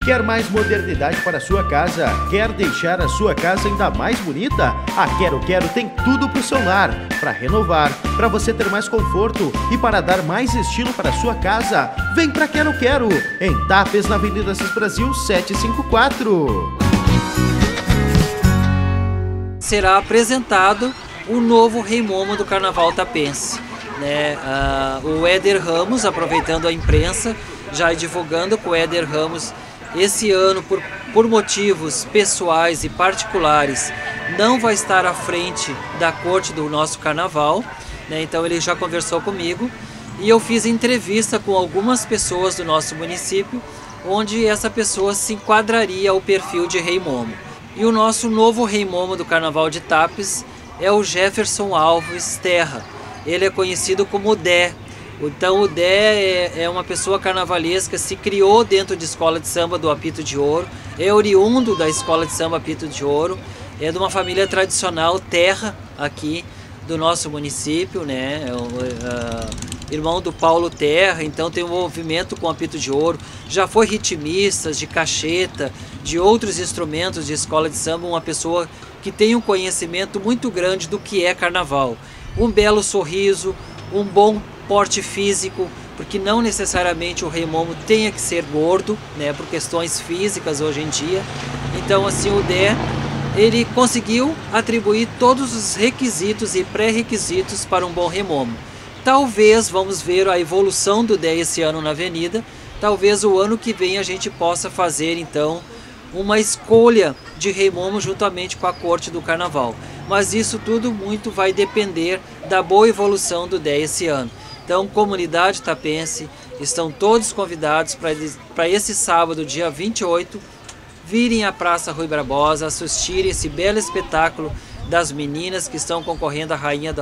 Quer mais modernidade para a sua casa? Quer deixar a sua casa ainda mais bonita? A Quero tem tudo para o seu lar, para renovar, para você ter mais conforto e para dar mais estilo para a sua casa. Vem para Quero, em Tapes, na Avenida Assis Brasil 754. Será apresentado o novo Rei Momo do Carnaval Tapense. O Éder Ramos, aproveitando a imprensa, já divulgando que o Éder Ramos, esse ano, por motivos pessoais e particulares, não vai estar à frente da corte do nosso carnaval, Então ele já conversou comigo e eu fiz entrevista com algumas pessoas do nosso município, onde essa pessoa se enquadraria ao perfil de Rei Momo. E o nosso novo Rei Momo do Carnaval de Tapes é o Jefferson Alves Terra. Ele é conhecido como Dé. Então o Dé é uma pessoa carnavalesca, se criou dentro de escola de samba do Apito de Ouro, é oriundo da escola de samba Apito de Ouro, é de uma família tradicional Terra aqui do nosso município, É o irmão do Paulo Terra, então tem um envolvimento com o Apito de Ouro, já foi ritmista de cacheta, de outros instrumentos de escola de samba, uma pessoa que tem um conhecimento muito grande do que é carnaval. Um belo sorriso, um bom porte físico, porque não necessariamente o Rei Momo tenha que ser gordo, por questões físicas hoje em dia. Então assim, o Dé, ele conseguiu atribuir todos os requisitos e pré-requisitos para um bom Rei Momo. Talvez, vamos ver a evolução do Dé esse ano na avenida, talvez o ano que vem a gente possa fazer então uma escolha de Rei Momo juntamente com a corte do carnaval. Mas isso tudo muito vai depender da boa evolução do Dé esse ano. Então, comunidade tapense, estão todos convidados para esse sábado, dia 28, virem à Praça Rui Barbosa, assistirem esse belo espetáculo das meninas que estão concorrendo à rainha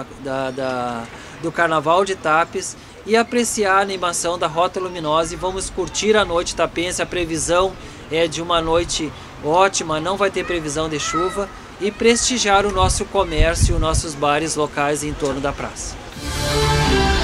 do Carnaval de Tapes e apreciar a animação da Rota Luminosa, e vamos curtir a noite tapense. A previsão é de uma noite ótima, não vai ter previsão de chuva, e prestigiar o nosso comércio e os nossos bares locais em torno da praça.